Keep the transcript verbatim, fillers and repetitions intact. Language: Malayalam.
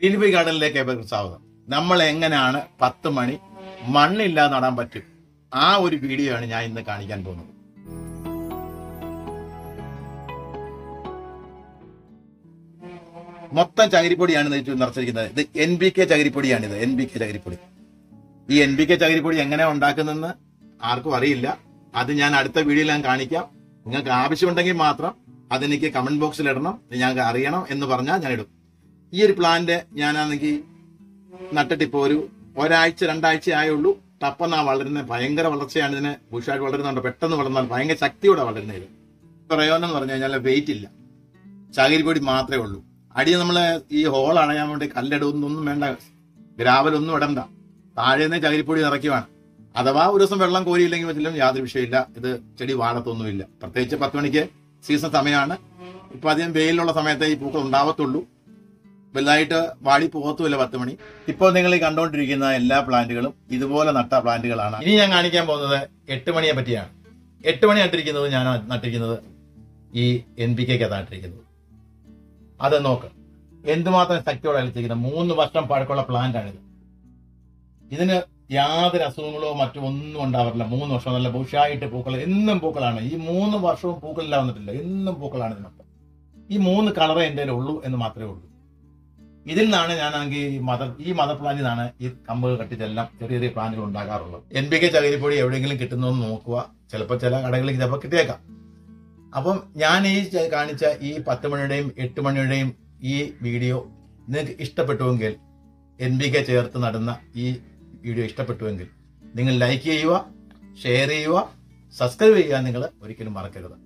ഗ്രീൻ ബൈ ഗാർഡനിലേക്ക് ഏവർക്കും സ്വാഗതം. നമ്മൾ എങ്ങനെയാണ് പത്ത് മണി മണ്ണില്ലാതെ നടാൻ പറ്റും, ആ ഒരു വീഡിയോ ആണ് ഞാൻ ഇന്ന് കാണിക്കാൻ പോകുന്നത്. മൊത്തം ചകിരിപ്പൊടിയാണ് നിറച്ചിരിക്കുന്നത്. ഇത് എൻ ബി കെ ചകിരിപ്പൊടിയാണിത്. എൻ ബി കെ ചകിരിപ്പൊടി. ഈ എൻ ബി കെ ചകിരിപ്പൊടി എങ്ങനെയാണ് ഉണ്ടാക്കുന്നതെന്ന് ആർക്കും അറിയില്ല. അത് ഞാൻ അടുത്ത വീഡിയോയിൽ ഞാൻ കാണിക്കാം. നിങ്ങൾക്ക് ആവശ്യമുണ്ടെങ്കിൽ മാത്രം അതെനിക്ക് കമന്റ് ബോക്സിൽ ഇടണം. ഞങ്ങൾക്ക് അറിയണം എന്ന് പറഞ്ഞാൽ ഞാൻ ഇടും. ഈ ഒരു പ്ലാന്റ് ഞാനാണെങ്കിൽ നട്ടിട്ട് ഇപ്പോൾ ഒരു ഒരാഴ്ച രണ്ടാഴ്ച ആയുള്ളൂ. ടപ്പെന്നാ വളരുന്നത്. ഭയങ്കര വളർച്ചയാണ് ഇതിന്. ബുഷായിട്ട് വളരുന്നുണ്ട്. പെട്ടെന്ന് വളർന്നാൽ ഭയങ്കര ശക്തിയോടെ വളരുന്നത്. ഇത് പ്രയോജനം എന്ന് പറഞ്ഞു കഴിഞ്ഞാൽ വെയിറ്റ് ഇല്ല, ചകിരിപ്പൊടി മാത്രമേ ഉള്ളൂ. അടി നമ്മൾ ഈ ഹോൾ അണയാൻ വേണ്ടി കല്ലെടുന്നൊന്നും വേണ്ട, ഗ്രാവലൊന്നും ഇടണ്ട. താഴെ നിന്ന് ചകിരിപ്പൊടി നിറയ്ക്കുവാണ്. അഥവാ ഒരു ദിവസം വെള്ളം കോരിയില്ലെങ്കിൽ പറ്റില്ല, യാതൊരു വിഷയമില്ല. ഇത് ചെടി വാടത്തൊന്നുമില്ല. പ്രത്യേകിച്ച് പത്ത് മണിക്ക് സീസൺ സമയമാണ്. ഇപ്പൊ അധികം വെയിലുള്ള സമയത്ത് ഈ പൂക്കൾ ഉണ്ടാവത്തുള്ളൂ. വലുതായിട്ട് വാടി പോകത്തുമില്ല പത്ത് മണി. ഇപ്പോൾ നിങ്ങൾ ഈ കണ്ടുകൊണ്ടിരിക്കുന്ന എല്ലാ പ്ലാന്റുകളും ഇതുപോലെ നട്ട പ്ലാന്റുകളാണ്. ഇനി ഞാൻ കാണിക്കാൻ പോകുന്നത് എട്ട് മണിയെ പറ്റിയാണ്. എട്ട് മണി നട്ടിരിക്കുന്നത് ഞാൻ നട്ടിരിക്കുന്നത് ഈ എൻ പി കെക്ക് നട്ടിരിക്കുന്നത്. അത് നോക്ക് എന്തുമാത്രം ശക്തിയോടെ അളിച്ചിരിക്കുന്നത്. മൂന്ന് വർഷം പഴക്കമുള്ള പ്ലാന്റ് ആണിത്. ഇതിന് യാതൊരു അസുഖങ്ങളോ മറ്റോ ഒന്നും ഉണ്ടാവാറില്ല. മൂന്ന് വർഷം നല്ല ബുഷായിട്ട് പൂക്കൾ, എന്നും പൂക്കളാണ്. ഈ മൂന്ന് വർഷവും പൂക്കളില്ല വന്നിട്ടില്ല, എന്നും പൂക്കളാണ് ഇതിനൊപ്പം. ഈ മൂന്ന് കളറേ എൻ്റെ ഉള്ളൂ എന്ന് മാത്രമേ ഉള്ളൂ. ഇതിൽ നിന്നാണ് ഞാനാണെങ്കിൽ ഈ മദർ ഈ മദർ പ്ലാന്റിൽ നിന്നാണ് ഈ കമ്പുകൾ കട്ടിച്ചെല്ലാം ചെറിയ ചെറിയ പ്ലാന്റുകൾ ഉണ്ടാകാറുള്ളത്. എൻ പി കെ ചകിരിപ്പൊടി എവിടെയെങ്കിലും കിട്ടുന്നതെന്ന് നോക്കുക. ചിലപ്പോൾ ചില കടകളിൽ ചിലപ്പോൾ കിട്ടിയേക്കാം. അപ്പം ഞാൻ ഈ കാണിച്ച ഈ പത്ത് മണിയുടെയും എട്ട് മണിയുടെയും ഈ വീഡിയോ നിങ്ങൾക്ക് ഇഷ്ടപ്പെട്ടുവെങ്കിൽ, എൻ പി കെ ചേർത്ത് നടുന്ന ഈ വീഡിയോ ഇഷ്ടപ്പെട്ടുവെങ്കിൽ നിങ്ങൾ ലൈക്ക് ചെയ്യുക, ഷെയർ ചെയ്യുക, സബ്സ്ക്രൈബ് ചെയ്യുക. നിങ്ങൾ ഒരിക്കലും മറക്കരുത്.